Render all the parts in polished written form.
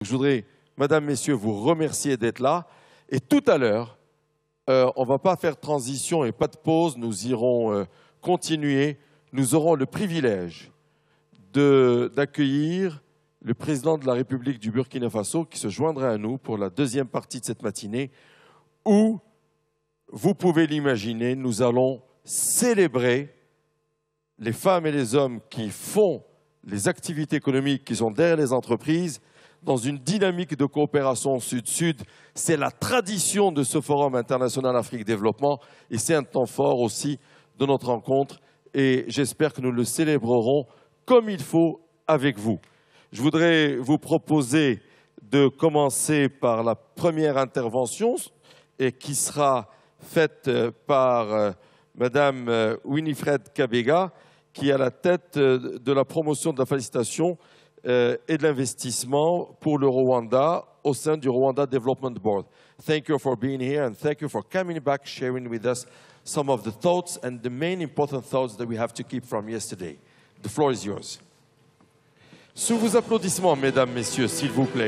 Je voudrais, Madame, Messieurs, vous remercier d'être là. Et tout à l'heure, on ne va pas faire transition et pas de pause, nous irons continuer. Nous aurons le privilège d'accueillir le président de la République du Burkina Faso qui se joindra à nous pour la deuxième partie de cette matinée où, vous pouvez l'imaginer, nous allons célébrer les femmes et les hommes qui font les activités économiques qui sont derrière les entreprises dans une dynamique de coopération sud-sud. C'est la tradition de ce Forum international Afrique-Développement et c'est un temps fort aussi de notre rencontre et j'espère que nous le célébrerons comme il faut avec vous. Je voudrais vous proposer de commencer par la première intervention et qui sera faite par Madame Winifred Kabega, qui est à la tête de la promotion de la facilitation et de l'investissement pour le Rwanda au sein du Rwanda Development Board. Thank you for being here and thank you for coming back, sharing with us some of the thoughts and the main important thoughts that we have to keep from yesterday. The floor is yours. Sous vos applaudissements, mesdames, messieurs, s'il vous plaît.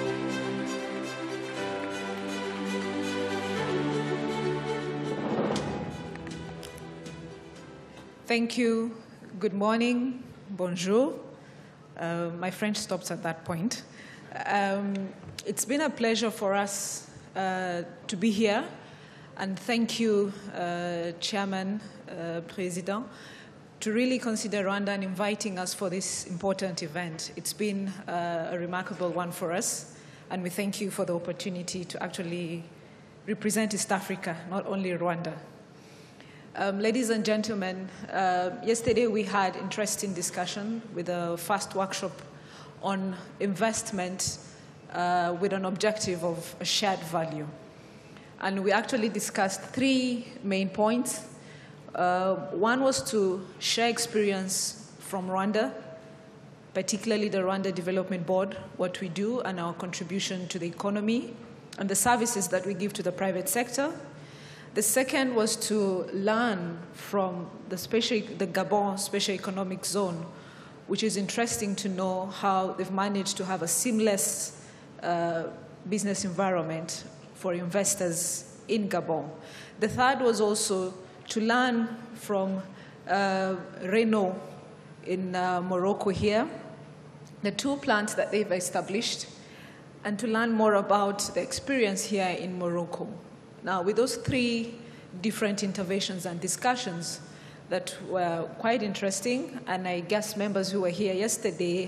Thank you. Good morning. Bonjour. My French stops at that point. It's been a pleasure for us to be here. And thank you, Chairman, President, to really consider Rwanda and inviting us for this important event. It's been a remarkable one for us, and we thank you for the opportunity to actually represent East Africa, not only Rwanda. Ladies and gentlemen, yesterday we had interesting discussion with a first workshop on investment with an objective of a shared value. And we actually discussed three main points. One was to share experience from Rwanda, particularly the Rwanda Development Board, what we do and our contribution to the economy and the services that we give to the private sector. The second was to learn from the Gabon Special Economic Zone, which is interesting to know how they've managed to have a seamless business environment for investors in Gabon. The third was also to learn from Renault in Morocco here, the two plants that they've established, and to learn more about the experience here in Morocco. Now, with those three different interventions and discussions that were quite interesting, and I guess members who were here yesterday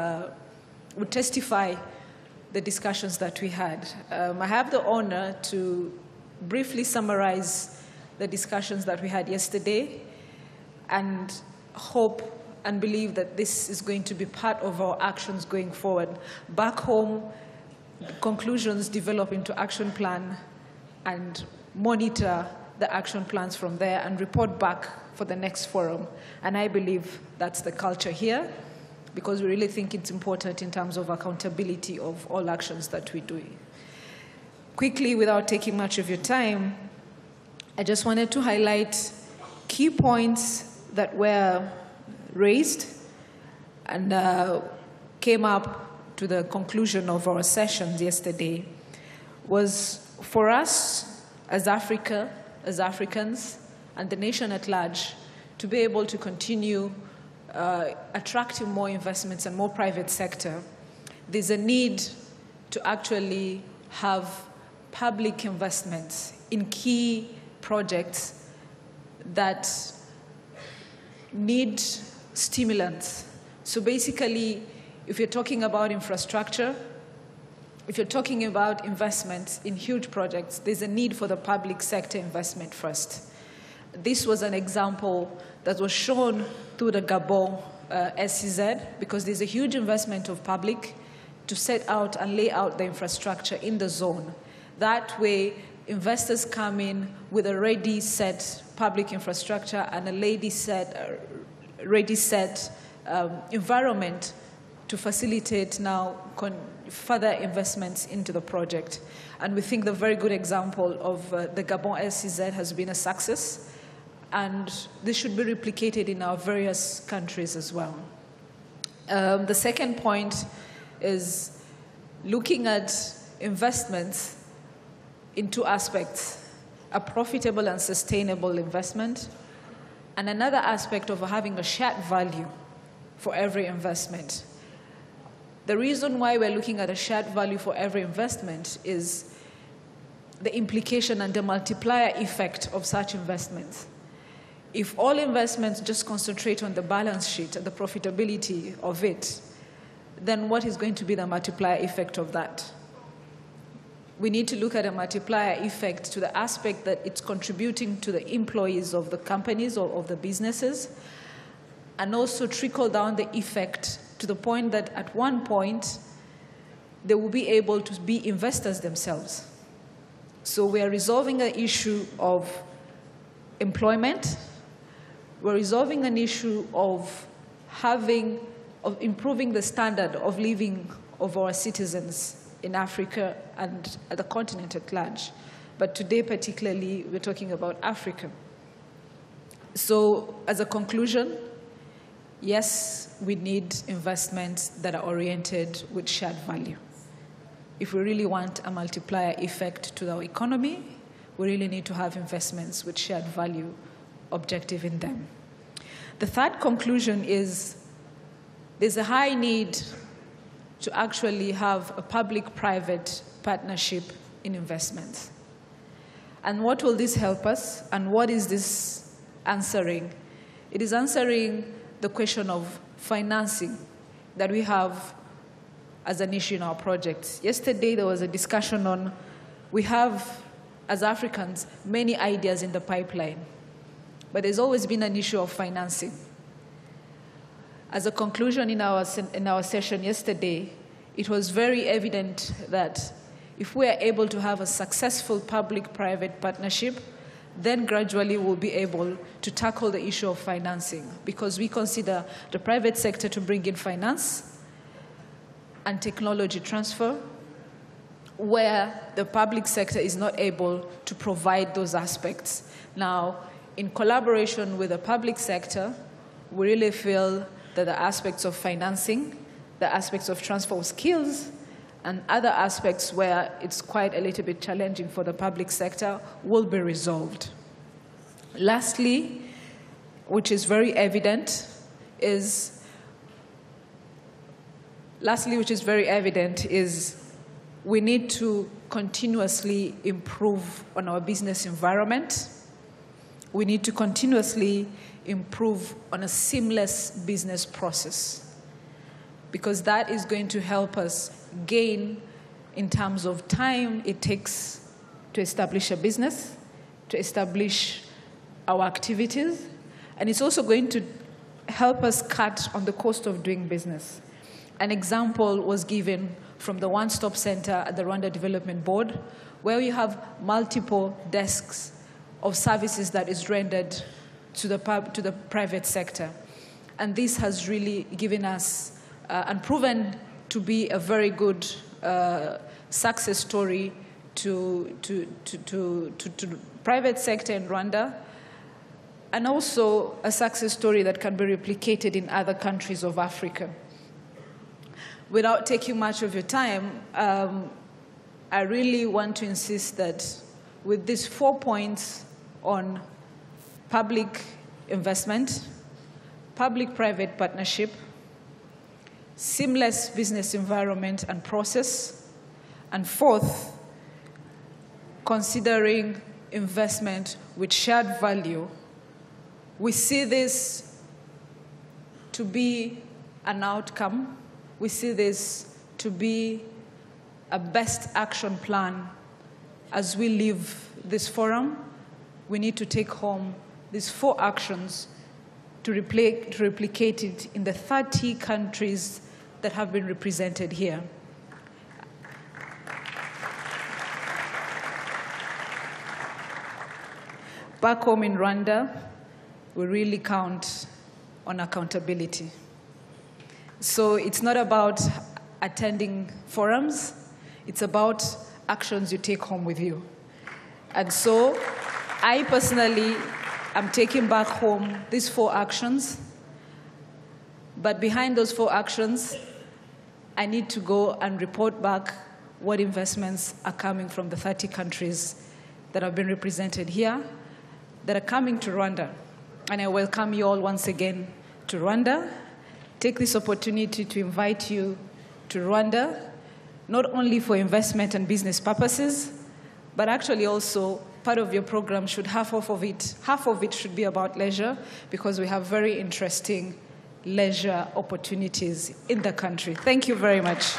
would testify the discussions that we had. I have the honor to briefly summarize the discussions that we had yesterday and hope and believe that this is going to be part of our actions going forward. Back home, conclusions develop into action plan and monitor the action plans from there and report back for the next forum. And I believe that's the culture here because we really think it's important in terms of accountability of all actions that we do. Quickly, without taking much of your time, I just wanted to highlight key points that were raised and came up to the conclusion of our sessions yesterday. Was for us as Africa, as Africans, and the nation at large, to be able to continue attracting more investments and more private sector, there's a need to actually have public investments in key projects that need stimulants. So basically, if you're talking about infrastructure, if you're talking about investments in huge projects, there's a need for the public sector investment first. This was an example that was shown through the Gabon SCZ, because there's a huge investment of public to set out and lay out the infrastructure in the zone. That way, investors come in with a ready set public infrastructure and a ready set environment to facilitate now further investments into the project. And we think the very good example of the Gabon SCZ has been a success, and this should be replicated in our various countries as well. The second point is looking at investments in two aspects: a profitable and sustainable investment, and another aspect of having a shared value for every investment. The reason why we're looking at a shared value for every investment is the implication and the multiplier effect of such investments. If all investments just concentrate on the balance sheet and the profitability of it, then what is going to be the multiplier effect of that? We need to look at a multiplier effect to the aspect that it's contributing to the employees of the companies or of the businesses, and also trickle down the effect to the point that at one point they will be able to be investors themselves. So we are resolving an issue of employment. We're resolving an issue of improving the standard of living of our citizens in Africa and at the continent at large. But today, particularly, we're talking about Africa. So as a conclusion, yes, we need investments that are oriented with shared value. If we really want a multiplier effect to our economy, we really need to have investments with shared value objective in them. The third conclusion is there's a high need to actually have a public-private partnership in investments. And what will this help us? And what is this answering? It is answering the question of financing that we have as an issue in our projects. Yesterday, there was a discussion on, we have, as Africans, many ideas in the pipeline, but there's always been an issue of financing. As a conclusion in our session yesterday, it was very evident that if we are able to have a successful public-private partnership, then gradually we'll be able to tackle the issue of financing, because we consider the private sector to bring in finance and technology transfer, where the public sector is not able to provide those aspects. Now, in collaboration with the public sector, we really feel that the aspects of financing, the aspects of transfer of skills, and other aspects where it's quite a little bit challenging for the public sector will be resolved. Lastly, which is very evident, is we need to continuously improve on our business environment. We need to continuously improve on a seamless business process, because that is going to help us gain in terms of time it takes to establish a business, to establish our activities, and it's also going to help us cut on the cost of doing business. An example was given from the One-Stop Center at the Rwanda Development Board, where we have multiple desks of services that is rendered to the private sector. And this has really given us and proven to be a very good success story to private sector in Rwanda, and also a success story that can be replicated in other countries of Africa. Without taking much of your time, I really want to insist that with these 4 points on public investment, public-private partnership, seamless business environment and process, and fourth, considering investment with shared value, we see this to be an outcome. We see this to be a best action plan. As we leave this forum, we need to take home these 4 actions to replicate it in the 30 countries that have been represented here. Back home in Rwanda, we really count on accountability. So it's not about attending forums, it's about actions you take home with you. And so I personally am taking back home these 4 actions, but behind those 4 actions, I need to go and report back what investments are coming from the 30 countries that have been represented here, that are coming to Rwanda. And I welcome you all once again to Rwanda. Take this opportunity to invite you to Rwanda, not only for investment and business purposes, but actually also part of your program should half of it should be about leisure, because we have very interesting leisure opportunities in the country. Thank you very much.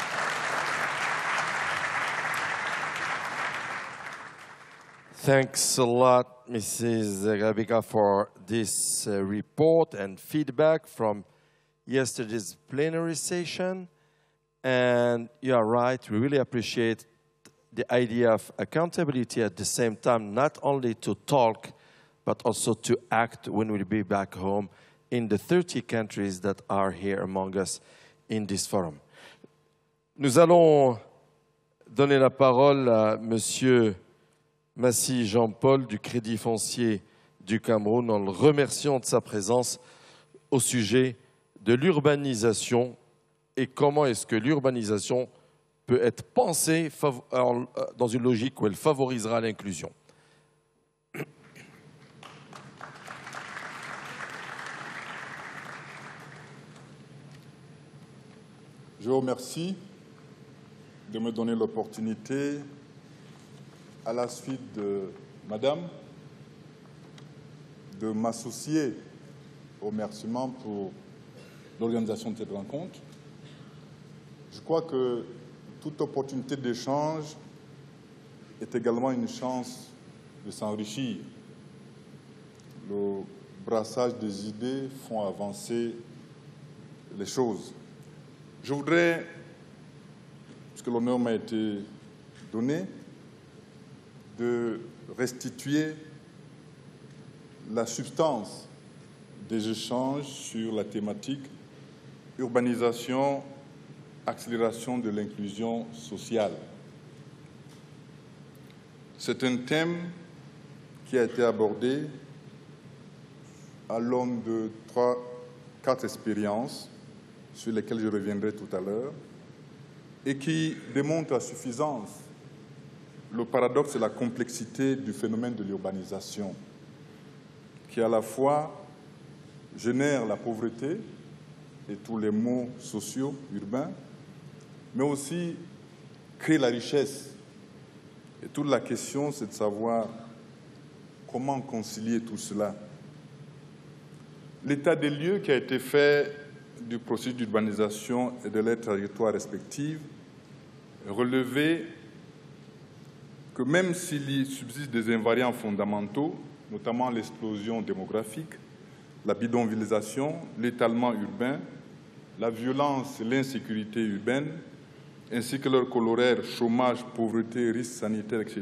Thanks a lot, Mrs. Grabika, for this report and feedback from yesterday's plenary session. And you are right, we really appreciate the idea of accountability at the same time, not only to talk, but also to act when we'll be back home in the 30 countries that are here among us in this forum. Nous allons donner la parole à Monsieur Massi Jean-Paul du Crédit Foncier du Cameroun en le remerciant de sa présence au sujet de l'urbanisation et comment est-ce que l'urbanisation peut être pensée dans une logique où elle favorisera l'inclusion. Je vous remercie de me donner l'opportunité, à la suite de Madame, de m'associer aux remerciements pour l'organisation de cette rencontre. Je crois que toute opportunité d'échange est également une chance de s'enrichir. Le brassage des idées font avancer les choses. Je voudrais, puisque l'honneur m'a été donné, de restituer la substance des échanges sur la thématique urbanisation, accélération de l'inclusion sociale. C'est un thème qui a été abordé à l'aune de 3-4 expériences sur lesquelles je reviendrai tout à l'heure et qui démontre à suffisance le paradoxe et la complexité du phénomène de l'urbanisation, qui à la fois génère la pauvreté et tous les maux sociaux urbains, mais aussi crée la richesse. Et toute la question, c'est de savoir comment concilier tout cela. L'état des lieux qui a été fait du processus d'urbanisation et de leurs trajectoires respectives relevait que même s'il subsiste des invariants fondamentaux, notamment l'explosion démographique, la bidonvillisation, l'étalement urbain, la violence et l'insécurité urbaine, ainsi que leur corollaire chômage, pauvreté, risques sanitaires, etc.,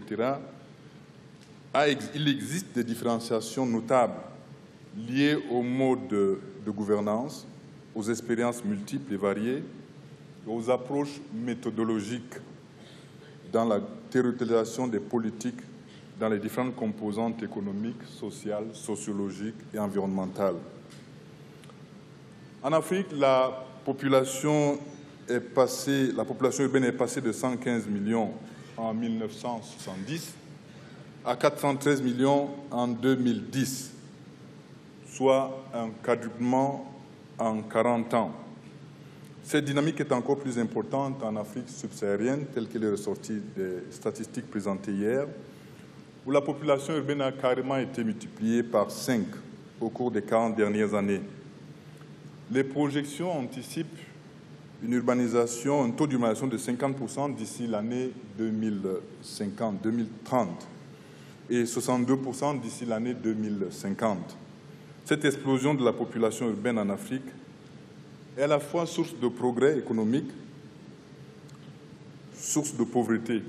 il existe des différenciations notables liées au mode de gouvernance, aux expériences multiples et variées, et aux approches méthodologiques dans la territorialisation des politiques dans les différentes composantes économiques, sociales, sociologiques et environnementales. En Afrique, la population urbaine est passée de 115 millions en 1970 à 413 millions en 2010, soit un quadruplement en 40 ans. Cette dynamique est encore plus importante en Afrique subsaharienne, telle qu'elle est ressortie des statistiques présentées hier, où la population urbaine a carrément été multipliée par 5 au cours des 40 dernières années. Les projections anticipent une urbanisation, un taux d'urbanisation de 50% d'ici l'année 2030 et 62% d'ici l'année 2050. Cette explosion de la population urbaine en Afrique est à la fois source de progrès économique, source de pauvreté.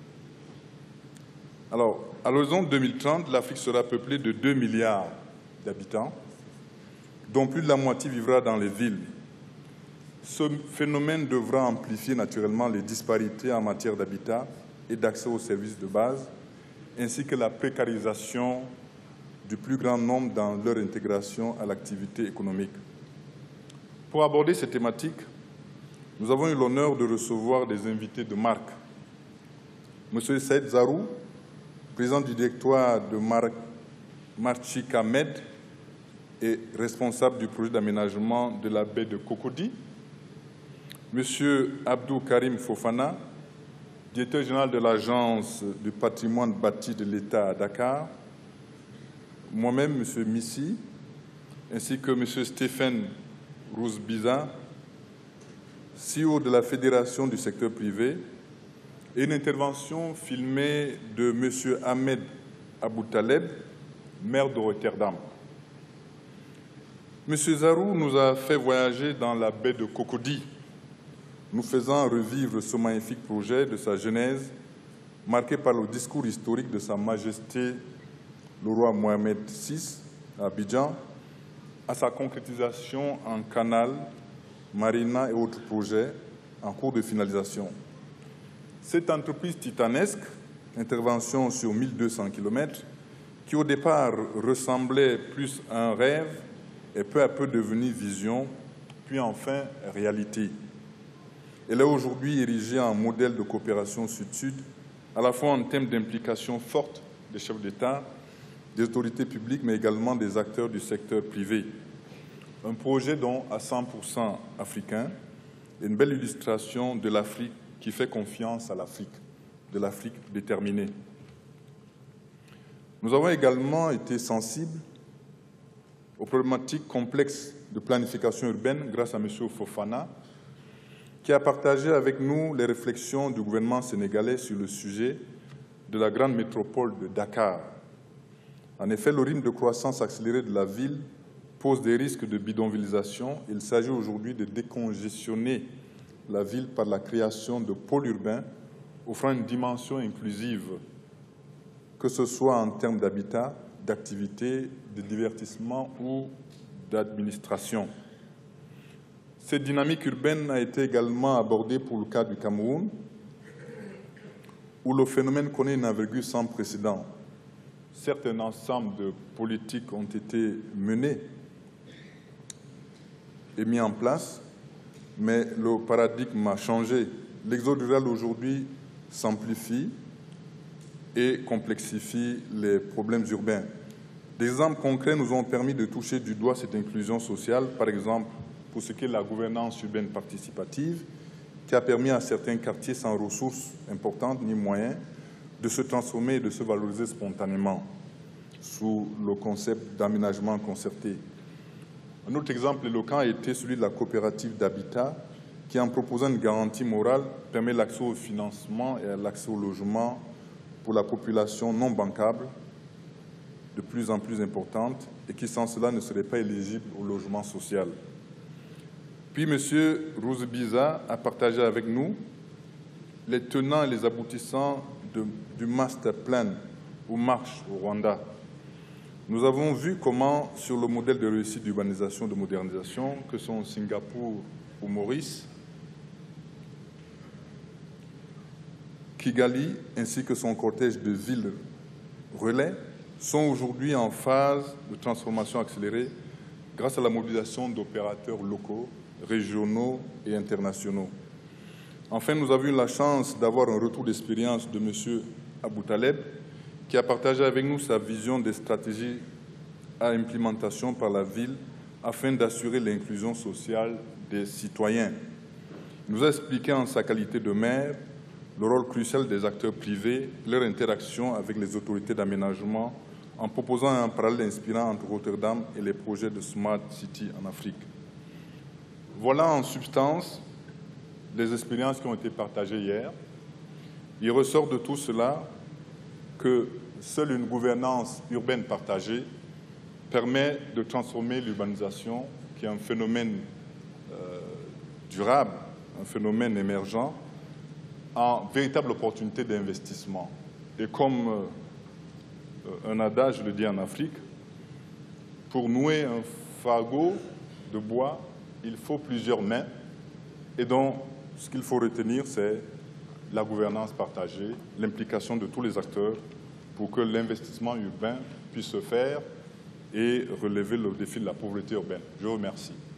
Alors, à l'horizon 2030, l'Afrique sera peuplée de 2 milliards d'habitants, dont plus de la moitié vivra dans les villes. Ce phénomène devra amplifier naturellement les disparités en matière d'habitat et d'accès aux services de base, ainsi que la précarisation du plus grand nombre dans leur intégration à l'activité économique. Pour aborder ces thématiques, nous avons eu l'honneur de recevoir des invités de marque. Monsieur Saïd Zarou, président du directoire de Marchik Ahmed et responsable du projet d'aménagement de la baie de Cocody. Monsieur Abdou Karim Fofana, directeur général de l'Agence du patrimoine bâti de l'État à Dakar. Moi-même, monsieur Missi, ainsi que monsieur Stéphane Rouzbiza, CEO de la Fédération du secteur privé, et une intervention filmée de monsieur Ahmed Aboutaleb, maire de Rotterdam. Monsieur Zarou nous a fait voyager dans la baie de Cocody, nous faisant revivre ce magnifique projet de sa genèse, marqué par le discours historique de Sa Majesté le roi Mohamed VI à Abidjan, à sa concrétisation en canal, marina et autres projets en cours de finalisation. Cette entreprise titanesque, intervention sur 1200 km, qui au départ ressemblait plus à un rêve, est peu à peu devenue vision, puis enfin réalité. Elle est aujourd'hui érigée en modèle de coopération sud-sud, à la fois en termes d'implication forte des chefs d'État, des autorités publiques, mais également des acteurs du secteur privé. Un projet dont à 100% africain, une belle illustration de l'Afrique qui fait confiance à l'Afrique, de l'Afrique déterminée. Nous avons également été sensibles aux problématiques complexes de planification urbaine grâce à M. Fofana, qui a partagé avec nous les réflexions du gouvernement sénégalais sur le sujet de la grande métropole de Dakar. En effet, le rythme de croissance accélérée de la ville pose des risques de bidonvillisation. Il s'agit aujourd'hui de décongestionner la ville par la création de pôles urbains offrant une dimension inclusive, que ce soit en termes d'habitat, d'activité, de divertissement ou d'administration. Cette dynamique urbaine a été également abordée pour le cas du Cameroun, où le phénomène connaît une envergure sans précédent. Certes, un ensemble de politiques ont été menées et mis en place, mais le paradigme a changé. L'exode rural aujourd'hui s'amplifie et complexifie les problèmes urbains. Des exemples concrets nous ont permis de toucher du doigt cette inclusion sociale, par exemple pour ce qui est de la gouvernance urbaine participative, qui a permis à certains quartiers sans ressources importantes ni moyens de se transformer et de se valoriser spontanément sous le concept d'aménagement concerté. Un autre exemple éloquent a été celui de la coopérative d'habitat qui, en proposant une garantie morale, permet l'accès au financement et à l'accès au logement pour la population non bancable de plus en plus importante et qui, sans cela, ne serait pas éligible au logement social. Puis, M. Rouzbiza a partagé avec nous les tenants et les aboutissants du master plan ou marche au Rwanda. Nous avons vu comment, sur le modèle de réussite d'urbanisation, de modernisation, que sont Singapour ou Maurice, Kigali, ainsi que son cortège de villes relais, sont aujourd'hui en phase de transformation accélérée grâce à la mobilisation d'opérateurs locaux, régionaux et internationaux. Enfin, nous avons eu la chance d'avoir un retour d'expérience de M. Aboutaleb, qui a partagé avec nous sa vision des stratégies à implémentation par la ville afin d'assurer l'inclusion sociale des citoyens. Il nous a expliqué en sa qualité de maire le rôle crucial des acteurs privés, leur interaction avec les autorités d'aménagement, en proposant un parallèle inspirant entre Rotterdam et les projets de Smart City en Afrique. Voilà en substance les expériences qui ont été partagées hier. Il ressort de tout cela que seule une gouvernance urbaine partagée permet de transformer l'urbanisation, qui est un phénomène durable, un phénomène émergent, en véritable opportunité d'investissement. Et comme un adage le dit en Afrique, pour nouer un fagot de bois, il faut plusieurs mains. Et donc, ce qu'il faut retenir, c'est la gouvernance partagée, l'implication de tous les acteurs pour que l'investissement urbain puisse se faire et relever le défi de la pauvreté urbaine. Je vous remercie.